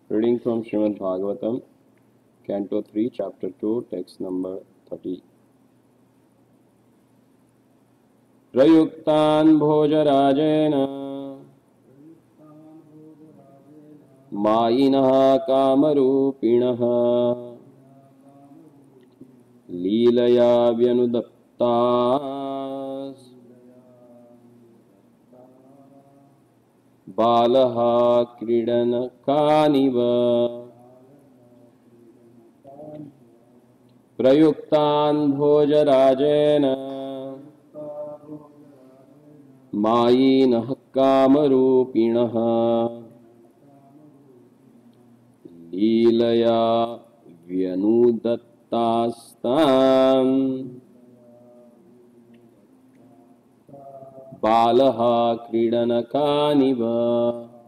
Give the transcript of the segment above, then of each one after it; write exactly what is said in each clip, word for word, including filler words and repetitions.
Reading from Srimad Bhagavatam, Canto three, Chapter two, text number thirty. Prayuktan bhojarajena Mayinaha kamarupinaha Leelaya vyanudaptas Balaha kridana kaniva Prayuktan bhojarajena Mayinaha kamarupinaha Leelaya vyanudaptastam Balaha kridanakaniva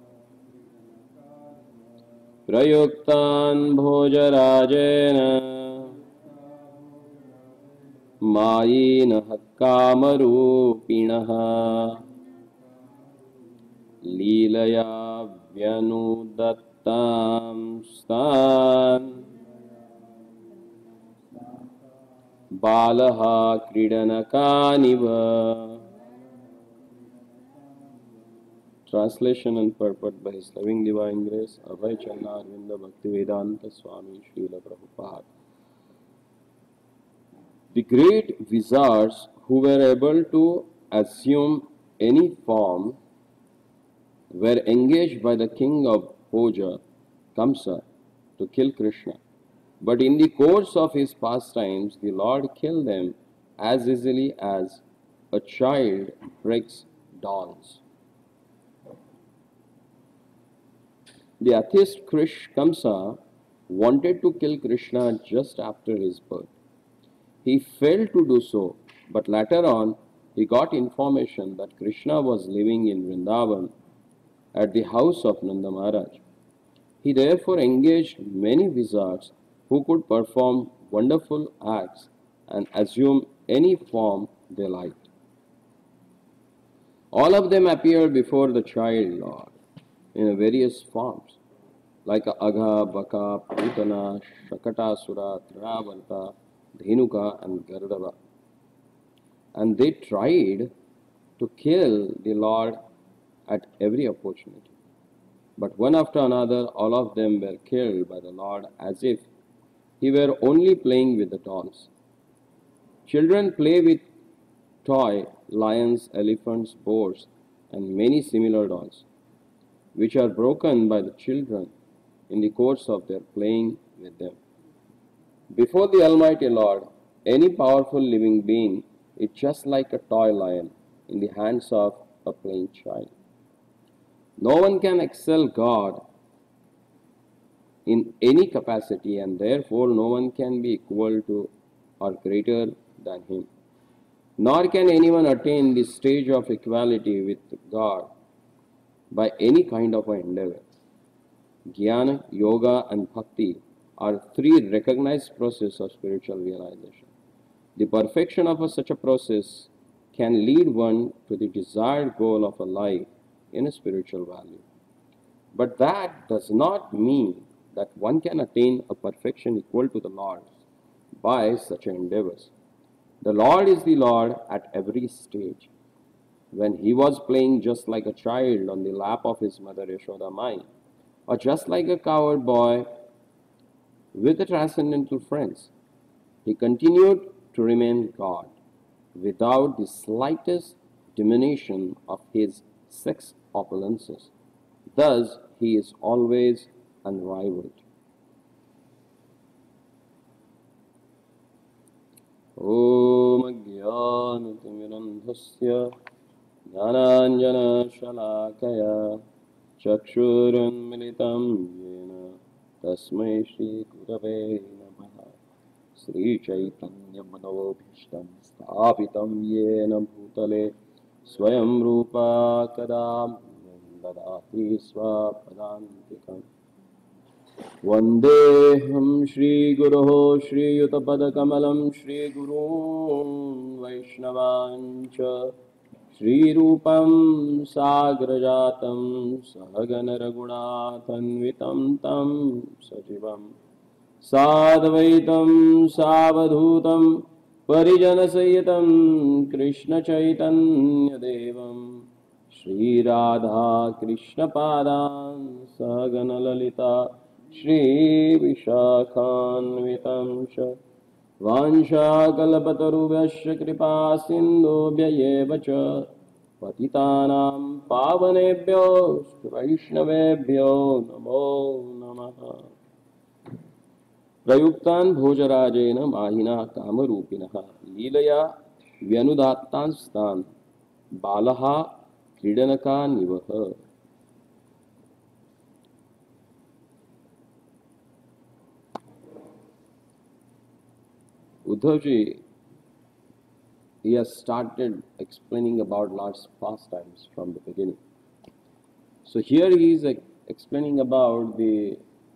Prayuktan bhojarajena Mayinaha kamarupinaha Leelaya vyanudaptam stan Balaha kridanakaniva. Translation and purport by His Loving Divine Grace, Abhay Chandna Arvinda Bhaktivedanta Swami Srila Prabhupada. The great wizards who were able to assume any form were engaged by the king of Bhoja, Kamsa, to kill Krishna. But in the course of his pastimes, the Lord killed them as easily as a child breaks dolls. The atheist Krish Kamsa wanted to kill Krishna just after his birth. He failed to do so, but later on he got information that Krishna was living in Vrindavan at the house of Nanda Maharaj. He therefore engaged many wizards who could perform wonderful acts and assume any form they liked. All of them appeared before the child Lord in various forms, like Agha, Baka, Putana, Shakatasura, Trinavarta, Dhenuka, and Gardava. And they tried to kill the Lord at every opportunity. But one after another, all of them were killed by the Lord as if he were only playing with the dolls. Children play with toy lions, elephants, boars, and many similar dolls, which are broken by the children in the course of their playing with them. Before the Almighty Lord, any powerful living being is just like a toy lion in the hands of a playing child. No one can excel God in any capacity, and therefore no one can be equal to or greater than him. Nor can anyone attain the stage of equality with God by any kind of an endeavor. Jnana, Yoga, and Bhakti are three recognized processes of spiritual realization. The perfection of a, such a process can lead one to the desired goal of a life in a spiritual value. But that does not mean that one can attain a perfection equal to the Lord's by such endeavors. The Lord is the Lord at every stage. When he was playing just like a child on the lap of his mother Yashoda Mai, or just like a coward boy with the transcendental friends, he continued to remain God without the slightest diminution of his sex opulences. Thus, he is always unrivaled. Om Jnanatimirandhasya Jnananjana Shalakaya Chakshurunmilitam Yena Tasmai Shri Gurave Namaha Sri Chaitanya Manobhishtam Sthapitam Yena Bhutale Swayam Rupa Kadam Dadati Swapadantikam Vandeham Shri Guruho Shri Yutapadakamalam Shri Gurun Vaishnavancha श्रीरूपं साग्रजातं सहगण रघुनाथान्वितं तं सजीवं साद्वैतं सावधूतं परिजनसहितं कृष्णचैतन्यदेवं श्रीराधा कृष्णपादान् सहगण ललिता श्रीविशाखान्वितं च वाञ्छाकल्पतरुभ्यश्च कृपा सिन्धुभ्य एव च पतितानां पावनेभ्यो वैष्णवेभ्यो नमो नमः। प्रयुक्तान् भोजराजेन माहिना कामरूपिणः लीलया व्यनुदात्तांस्तान् बालः क्रीडनकानिवः। Uddhavji, he has started explaining about Lord's pastimes from the beginning. So here he is explaining about the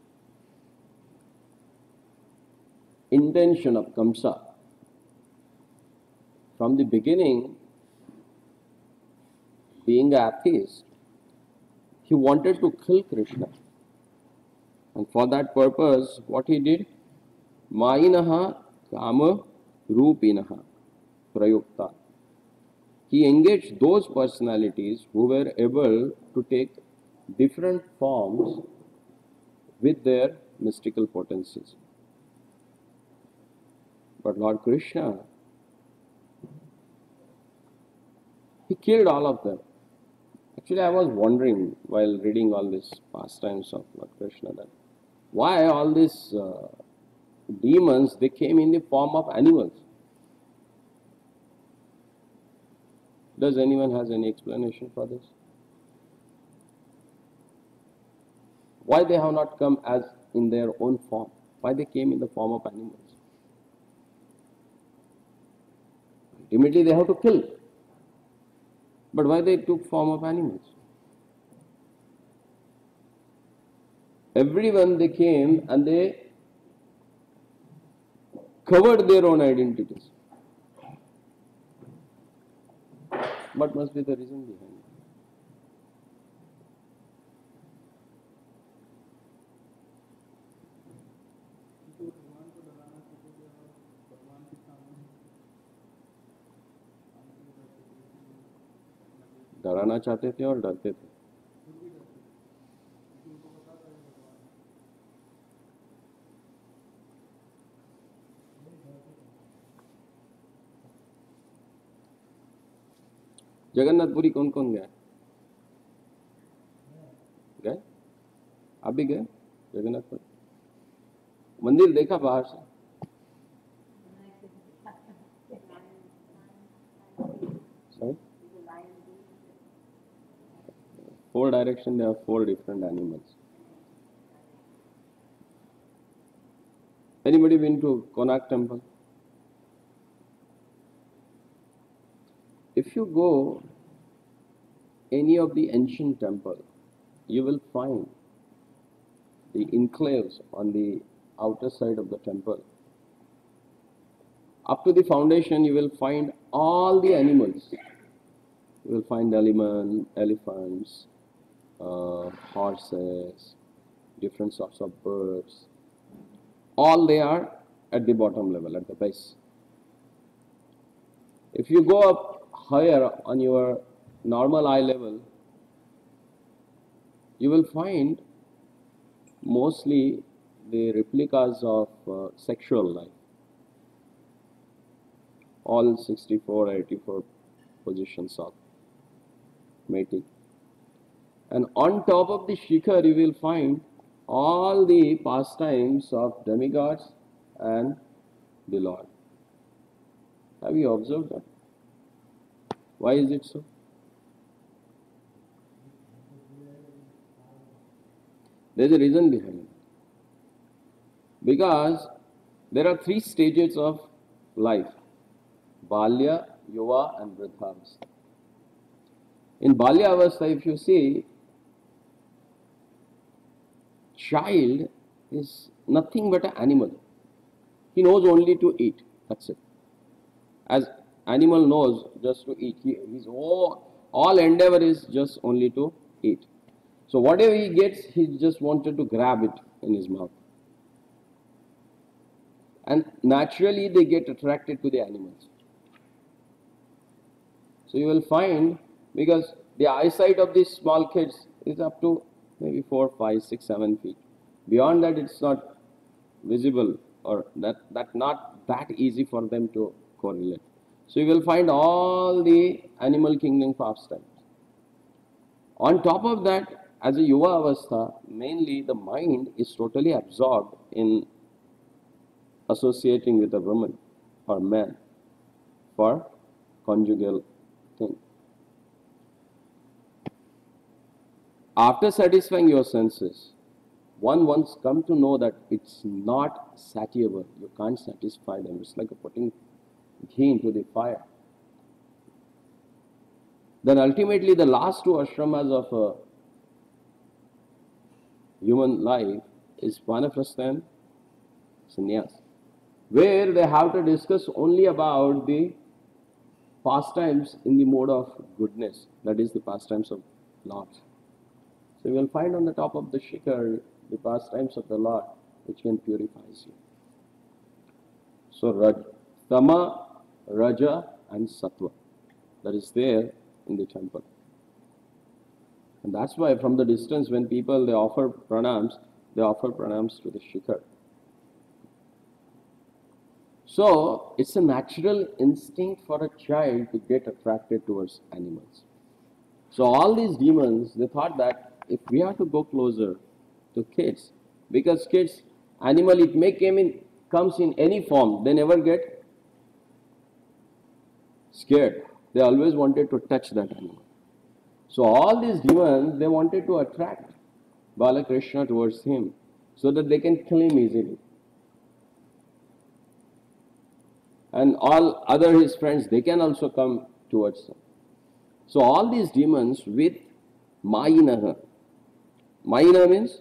intention of Kamsa. From the beginning, being an atheist, he wanted to kill Krishna. And for that purpose, what he did? Mayinaha kama rupinaha prayukta. He engaged those personalities who were able to take different forms with their mystical potencies. But Lord Krishna, he killed all of them. Actually, I was wondering while reading all these pastimes of Lord Krishna that why all these uh, demons, they came in the form of animals. Does anyone has any explanation for this? Why they have not come as in their own form? Why they came in the form of animals? Ultimately they have to kill. But why they took form of animals? Everyone they came and they covered their own identities. What must be the reason behind it? डराना चाहते थे और डरते थे. जगन्नाथपुरी कौन कौन गया? गए? आप भी गए जगन्नाथपुरी? मंदिर देखा बाहर से? Sorry? Four direction, there are four different animals. Anybody been to Konark temple? If you go any of the ancient temple, you will find the enclaves on the outer side of the temple. Up to the foundation, you will find all the animals. You will find elephant, elephants, uh, horses, different sorts of birds. All they are at the bottom level, at the base. If you go up higher on your normal eye level, you will find mostly the replicas of uh, sexual life. All sixty-four, eighty-four positions of mating. And on top of the shikhar, you will find all the pastimes of demigods and the Lord. Have you observed that? Why is it so? There is a reason behind it. Because there are three stages of life: Balya, Yuva and Vridhavastha. In Balya Avastha, if you see, child is nothing but an animal. He knows only to eat. That's it. As animal knows just to eat. He, his all, all endeavor is just only to eat. So whatever he gets, he just wanted to grab it in his mouth. And naturally they get attracted to the animals. So you will find, because the eyesight of these small kids is up to maybe four, five, six, seven feet. Beyond that, it's not visible, or that, that not that easy for them to correlate. So you will find all the animal kingdom pastimes. On top of that, as a yuva avastha, mainly the mind is totally absorbed in associating with a woman or man for conjugal thing. After satisfying your senses, one once come to know that it's not satiable. You can't satisfy them. It's like putting ghee into the fire. Then ultimately the last two ashramas of a human life is vanaprastha and sannyas, where they have to discuss only about the pastimes in the mode of goodness, that is the pastimes of Lord. So you will find on the top of the shikhar the pastimes of the Lord, which can purify you. So Raj, Tama, Raja and Sattva, that is there in the temple. And that's why from the distance when people they offer pranams, they offer pranams to the shikhar. So it's a natural instinct for a child to get attracted towards animals. So all these demons, they thought that if we have to go closer to kids, because kids, animal, it may come in, comes in any form, they never get scared. They always wanted to touch that animal. So all these demons, they wanted to attract Balakrishna towards him so that they can kill him easily. And all other his friends, they can also come towards him. So all these demons with Mayinaha. Mayina means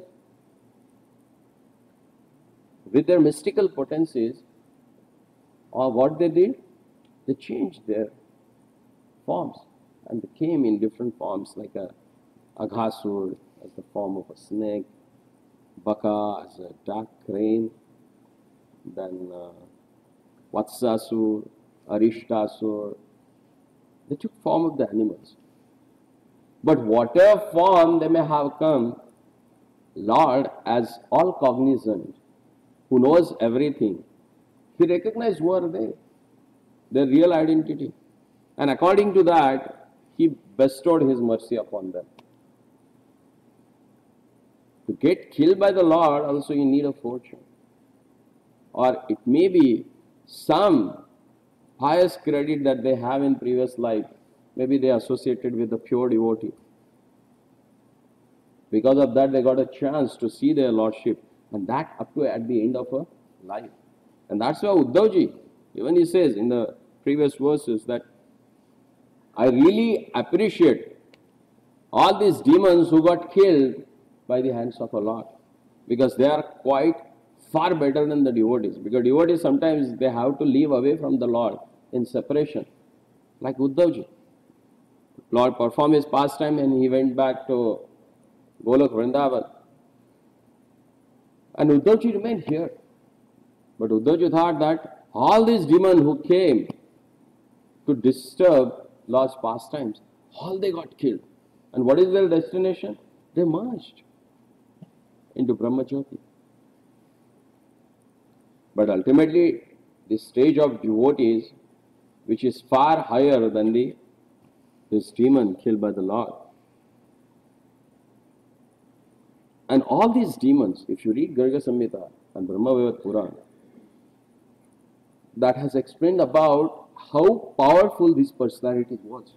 with their mystical potencies, or what they did, they changed their forms and they came in different forms, like a Aghasur as the form of a snake, Baka as a dark crane, then uh, Vatsasur, Arishtasur. They took form of the animals. But whatever form they may have come, Lord, as all cognizant, who knows everything, he recognized who are they, their real identity. And according to that, he bestowed his mercy upon them. To get killed by the Lord, also you need a fortune. Or it may be some pious credit that they have in previous life. Maybe they associated with the pure devotee. Because of that, they got a chance to see their Lordship, and that up to at the end of a life. And that's why Uddhavji, even he says in the previous verses that I really appreciate all these demons who got killed by the hands of a Lord, because they are quite far better than the devotees. Because devotees sometimes they have to live away from the Lord in separation, like Uddhavji. Lord performed his pastime and he went back to Golok Vrindavan. And Uddhavji remained here. But Uddhavji thought that all these demons who came to disturb Lord's pastimes, all they got killed. And what is their destination? They merged into Brahmajyoti. But ultimately, the stage of devotees, which is far higher than the this demon killed by the Lord. And all these demons, if you read Garga Samhita and Brahmavaivat Purana, that has explained about how powerful this personality was.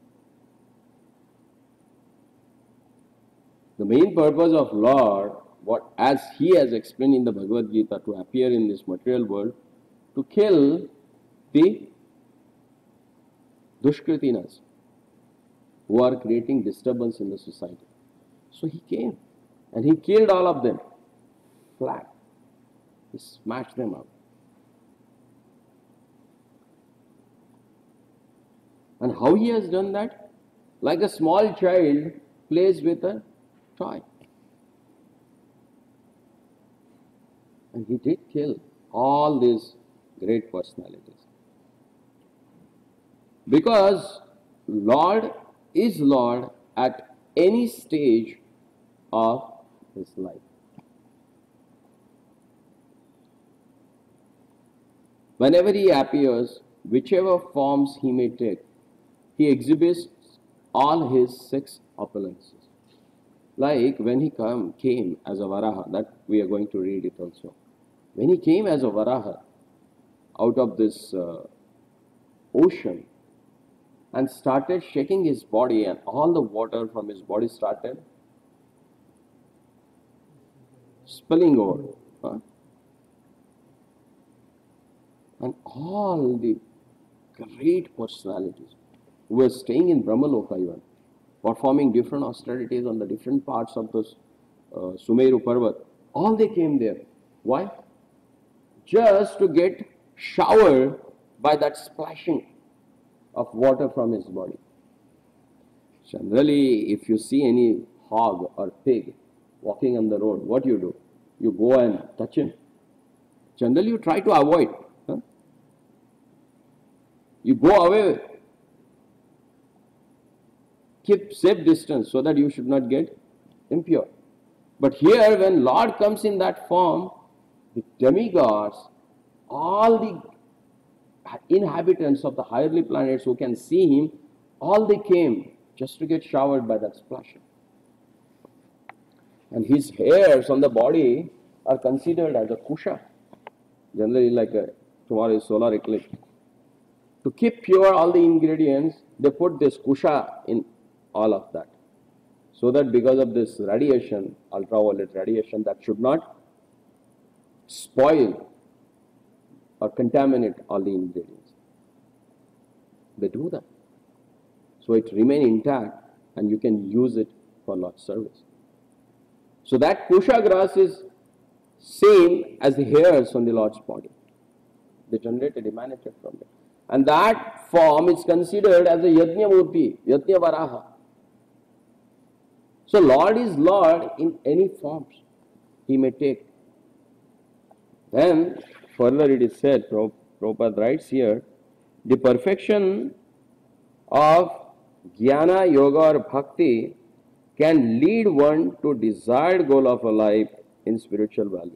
The main purpose of Lord, what as he has explained in the Bhagavad Gita, to appear in this material world, to kill the Dushkritinas who are creating disturbance in the society. So he came and he killed all of them flat. He smashed them up. And how he has done that? Like a small child plays with a toy. And he did kill all these great personalities. Because Lord is Lord at any stage of his life. Whenever he appears, whichever forms he may take, he exhibits all his six opulences. Like when he come, came as a Varaha, that we are going to read it also. When he came as a Varaha out of this uh, ocean and started shaking his body, and all the water from his body started spilling over. Huh? And all the great personalities who were staying in Brahmaloka even, performing different austerities on the different parts of this uh, Sumeru Parvat, all they came there. Why? Just to get showered by that splashing of water from his body. Generally, if you see any hog or pig walking on the road, what you do? You go and touch him. Generally, you try to avoid. Huh? You go away. Keep safe distance so that you should not get impure. But here, when Lord comes in that form, the demigods, all the inhabitants of the higherly planets who can see him, all they came just to get showered by that splashing. And his hairs on the body are considered as a kusha. Generally, like a, tomorrow is solar eclipse. To keep pure all the ingredients, they put this kusha in all of that. So that because of this radiation, ultraviolet radiation, that should not spoil or contaminate all the ingredients. They do that. So it remains intact and you can use it for Lord's service. So that kusha grass is same as the hairs on the Lord's body. They generated, emanated from it. And that form is considered as a Yajna Murti, Yajna Varaha. So Lord is Lord in any forms he may take. Then further it is said, Prabhupada writes here, the perfection of Jnana, Yoga or Bhakti can lead one to desired goal of a life in spiritual value.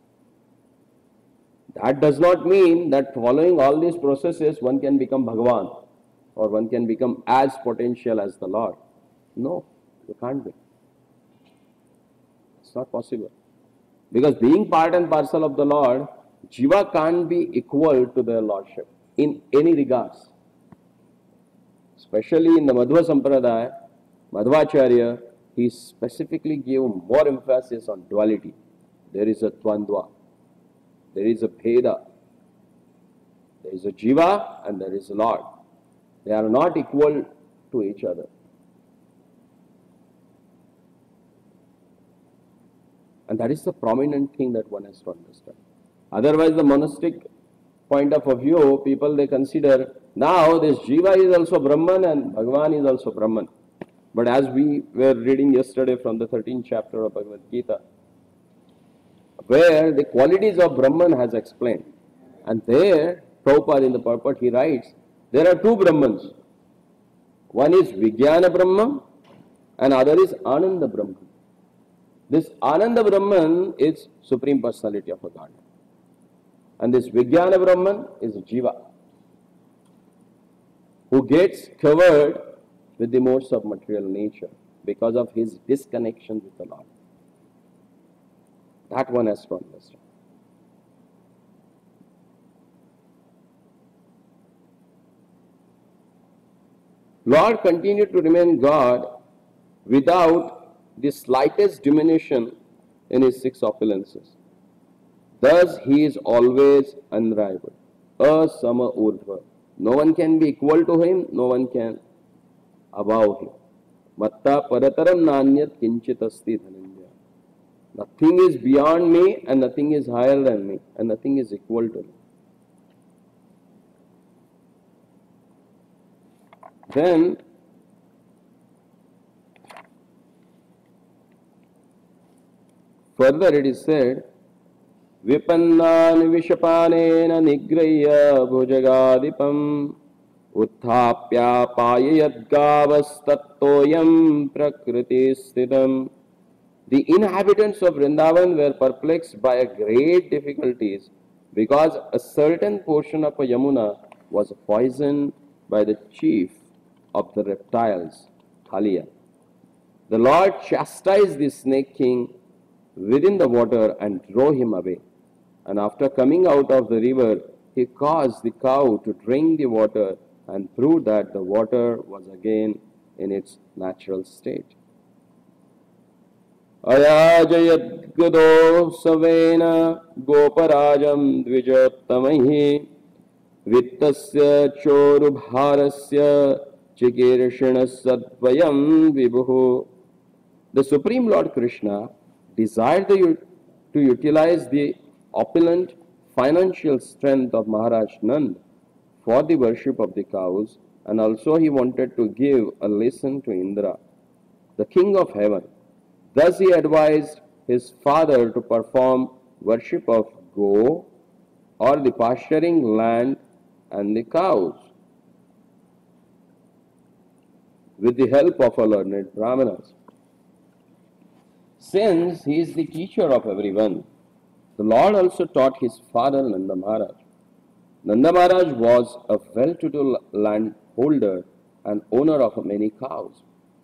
That does not mean that following all these processes one can become Bhagavan or one can become as potential as the Lord. No, you can't be. It's not possible. Because being part and parcel of the Lord, Jiva can't be equal to their Lordship in any regards. Especially in the Madhva Sampradaya, Madhvacharya, he specifically gave more emphasis on duality. There is a Tvandva, there is a Bheda, there is a Jiva and there is a Lord. They are not equal to each other. And that is the prominent thing that one has to understand. Otherwise, the monastic point of view, people they consider, now this Jiva is also Brahman and Bhagavan is also Brahman. But as we were reading yesterday from the thirteenth chapter of Bhagavad Gita, where the qualities of Brahman has explained. And there, Prabhupada in the purport, he writes, there are two Brahmans. One is Vijnana Brahman and other is Ananda Brahman. This Ananda Brahman is Supreme Personality of a Godhead. And this Vijnana Brahman is Jiva, who gets covered with the modes of material nature because of his disconnection with the Lord. That one has to understand. Lord continued to remain God without the slightest diminution in his six opulences. Thus he is always unrivaled. Asama urdhva. No one can be equal to him, no one can above him. Matta parataram nanyat kinchit asti dhananjaya. Nothing is beyond me and nothing is higher than me and nothing is equal to me. Then further it is said, Vipannan vishapanena nigraya bhujagadipam uthapya payayadgavastattoyam prakriti sthitam. The inhabitants of Vrindavan were perplexed by a great difficulties because a certain portion of a Yamuna was poisoned by the chief of the reptiles, Kalia. The Lord chastised the snake king within the water and drove him away. And after coming out of the river, he caused the cow to drink the water and proved that the water was again in its natural state. Ayajayadgado savena goparajam dvijottamaihi vittasya chorubharasya chikirshinasadvayam vibhu. The Supreme Lord Krishna desired the, to utilize the opulent financial strength of Maharaj Nand for the worship of the cows, and also he wanted to give a lesson to Indra, the king of heaven. Thus he advised his father to perform worship of Go, or the pasturing land and the cows, with the help of a learned Brahmanas. Since he is the teacher of everyone, the Lord also taught his father Nanda Maharaj. Nanda Maharaj was a well-to-do landholder and owner of many cows.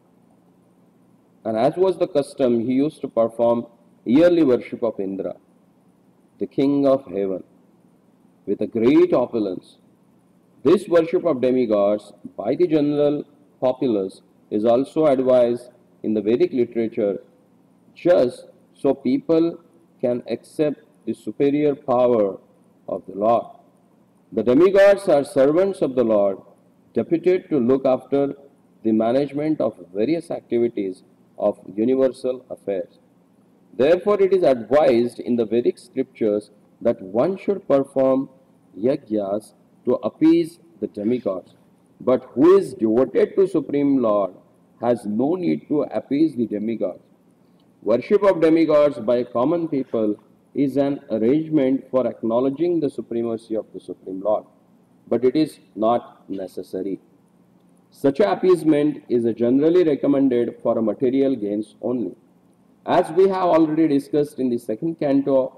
And as was the custom, he used to perform yearly worship of Indra, the king of heaven, with a great opulence. This worship of demigods by the general populace is also advised in the Vedic literature, just so people can accept the superior power of the Lord. The demigods are servants of the Lord, deputed to look after the management of various activities of universal affairs. Therefore, it is advised in the Vedic scriptures that one should perform yajnas to appease the demigods. But who is devoted to Supreme Lord has no need to appease the demigods. Worship of demigods by common people is an arrangement for acknowledging the supremacy of the Supreme Lord, but it is not necessary. Such appeasement is generally recommended for material gains only. As we have already discussed in the second canto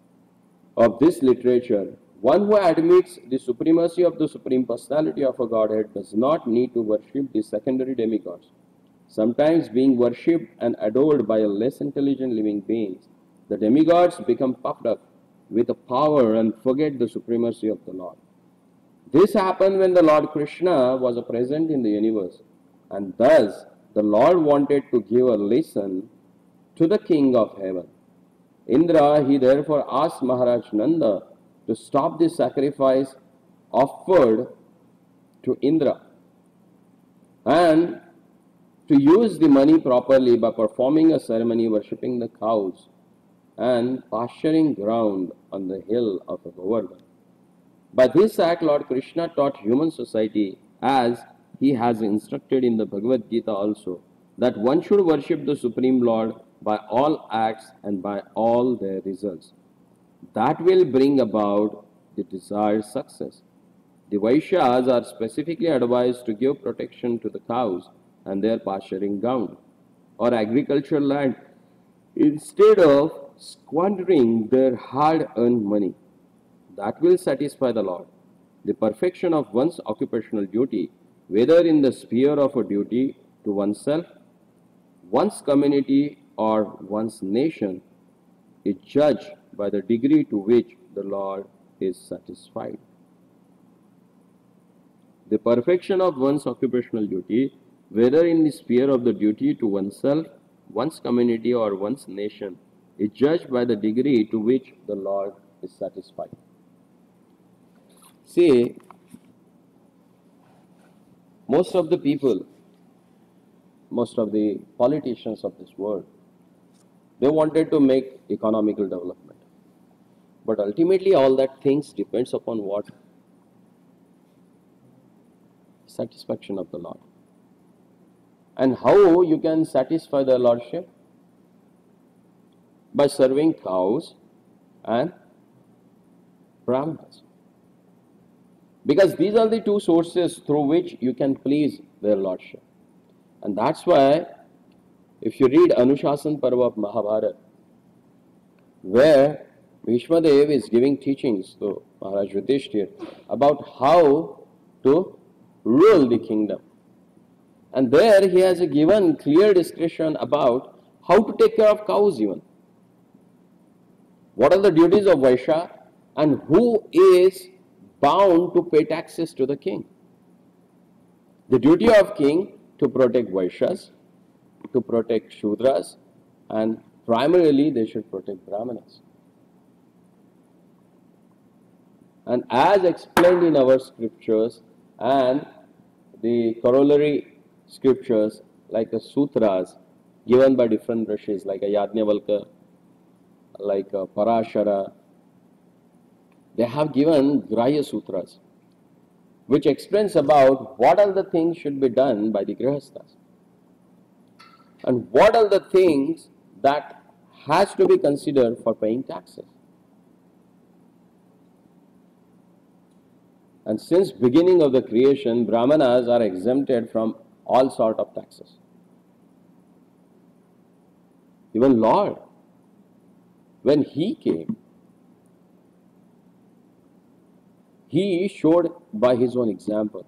of this literature, one who admits the supremacy of the Supreme Personality of a Godhead does not need to worship the secondary demigods. Sometimes, being worshipped and adored by less intelligent living beings, the demigods become puffed up with a power and forget the supremacy of the Lord. This happened when the Lord Krishna was present in the universe, and thus the Lord wanted to give a lesson to the king of heaven. Indra, he therefore asked Maharaj Nanda to stop the sacrifice offered to Indra and to use the money properly by performing a ceremony worshipping the cows and pasturing ground on the hill of Govardhan. By this act, Lord Krishna taught human society, as he has instructed in the Bhagavad Gita also, that one should worship the Supreme Lord by all acts and by all their results. That will bring about the desired success. The Vaishyas are specifically advised to give protection to the cows and their pasturing ground or agricultural land instead of squandering their hard-earned money. That will satisfy the Lord. The perfection of one's occupational duty, whether in the sphere of a duty to oneself, one's community, or one's nation, is judged by the degree to which the Lord is satisfied. The perfection of one's occupational duty, whether in the sphere of the duty to oneself, one's community, or one's nation, is judged by the degree to which the Lord is satisfied. See, most of the people, most of the politicians of this world, they wanted to make economical development. But ultimately all that things depends upon what? satisfaction of the Lord. And how you can satisfy the Lordship? By serving cows and brahmanas. Because these are the two sources through which you can please their Lordship. And that's why, if you read Anushasan Parva of Mahabharata, where Bhishmadev is giving teachings to Maharaj Yudhishthira about how to rule the kingdom. And there he has a given clear description about how to take care of cows even. What are the duties of Vaishya and who is bound to pay taxes to the king? The duty of king to protect Vaishyas, to protect Shudras, and primarily they should protect Brahmanas. And as explained in our scriptures and the corollary scriptures like the sutras given by different rishis like a Yajnavalkya, like a Parashara, they have given Grahya Sutras, which explains about what are the things should be done by the Grihasthas and what are the things that has to be considered for paying taxes. And since beginning of the creation, Brahmanas are exempted from all sort of taxes. Even Lord, when He came, He showed by His own example.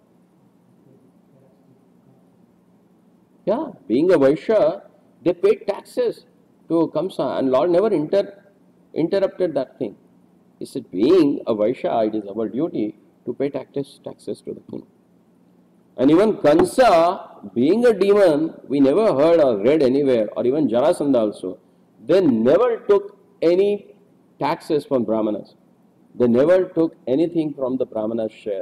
Yeah, being a Vaishya, they paid taxes to Kamsa, and Lord never inter interrupted that thing. He said, being a Vaishya, it is our duty to pay taxes, taxes to the king. And even Kansa, being a demon, we never heard or read anywhere, or even Jarasandha also, they never took any taxes from Brahmanas. They never took anything from the Brahmanas' share.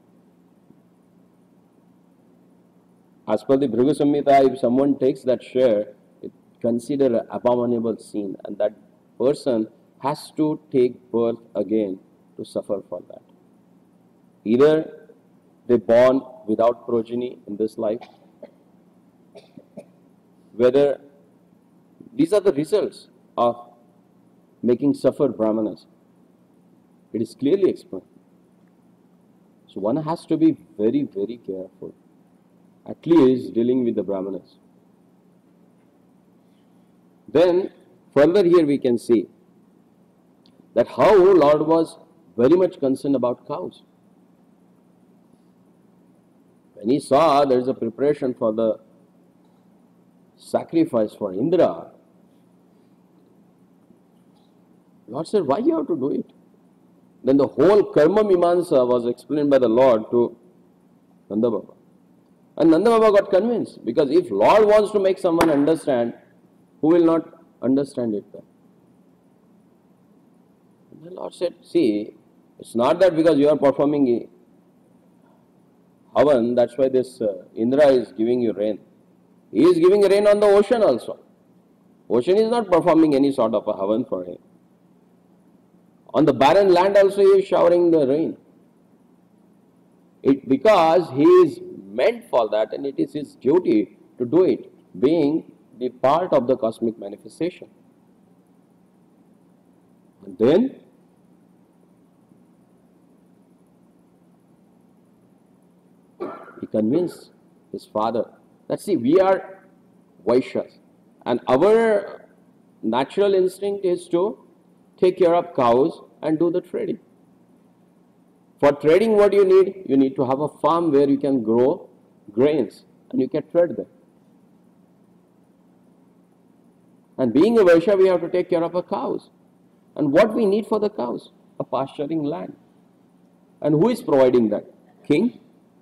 As per the Bhrigu Samhita, if someone takes that share, it's considered an abominable sin, and that person has to take birth again to suffer for that. Either they born without progeny in this life, whether these are the results of making suffer Brahmanas. It is clearly explained. So one has to be very, very careful, at least dealing with the Brahmanas. Then further here we can see that how Lord was very much concerned about cows. When He saw there is a preparation for the sacrifice for Indra, Lord said, why you have to do it? Then the whole Karma Mimamsa was explained by the Lord to Nanda Baba. And Nanda Baba got convinced, because if Lord wants to make someone understand, who will not understand it then? And the Lord said, see, it's not that because you are performing Havan, that's why this uh, Indra is giving you rain. He is giving rain on the ocean also. Ocean is not performing any sort of a Havan for him. On the barren land also He is showering the rain. It because He is meant for that, and it is His duty to do it, being the part of the cosmic manifestation. And then He convinced His father that, see, we are Vaishyas, and our natural instinct is to take care of cows and do the trading. For trading, what you need? You need to have a farm where you can grow grains and you can trade them. And being a Vaishya, we have to take care of our cows. And what we need for the cows? A pasturing land. And who is providing that? King?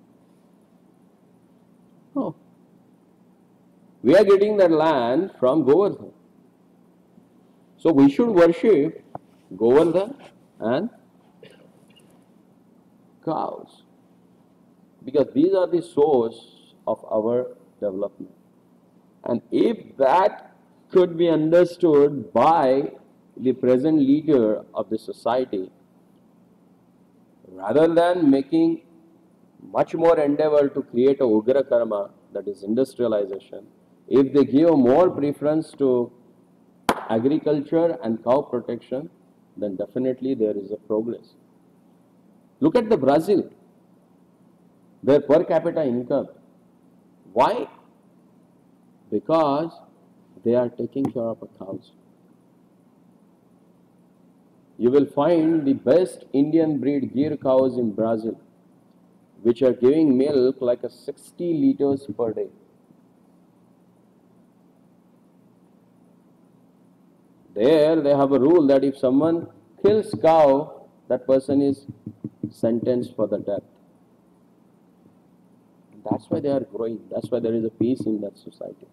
No. We are getting that land from Govardhan. So we should worship Govardhan and cows, because these are the source of our development. And if that could be understood by the present leader of the society, rather than making much more endeavor to create a ugra karma, that is industrialization, if they give more preference to agriculture and cow protection, then definitely there is a progress. Look at the Brazil, their per capita income. Why? Because they are taking care of the cows. You will find the best Indian breed Gir cows in Brazil, which are giving milk like a sixty liters per day. There they have a rule that if someone kills cow, that person is sentenced for the death. That's why they are growing. That's why there is a peace in that society.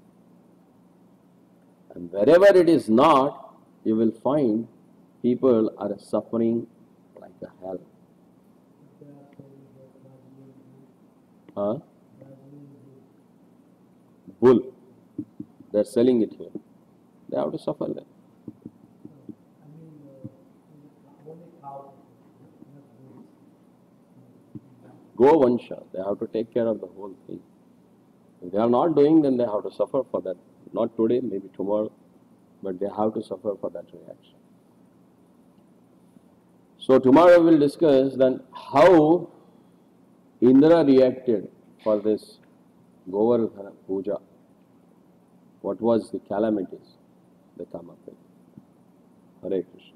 And wherever it is not, you will find people are suffering like a hell. Huh? Bull. They're selling it here. They have to suffer there. Go-vansha. They have to take care of the whole thing. If they are not doing, then they have to suffer for that. Not today, maybe tomorrow, but they have to suffer for that reaction. So tomorrow we will discuss then how Indra reacted for this Govardhana Puja. What was the calamities they come up with? Hare Krishna.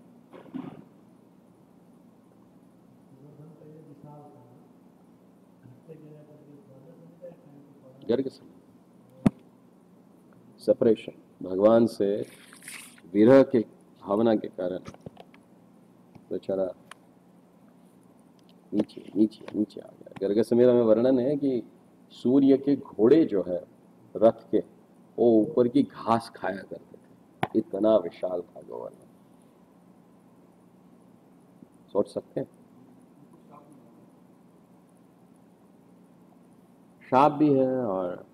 गर्ग separation, भगवान से विरह के भावना के कारण बेचारा नीचे नीचे नीचे आ गया। गर्ग समीरा में वर्णन है कि सूर्य के घोड़े जो है रथ के, वो ऊपर की घास खाया करते थे, इतना विशाल था गोवर्धन। सोच सकते हैं, शाप भी है और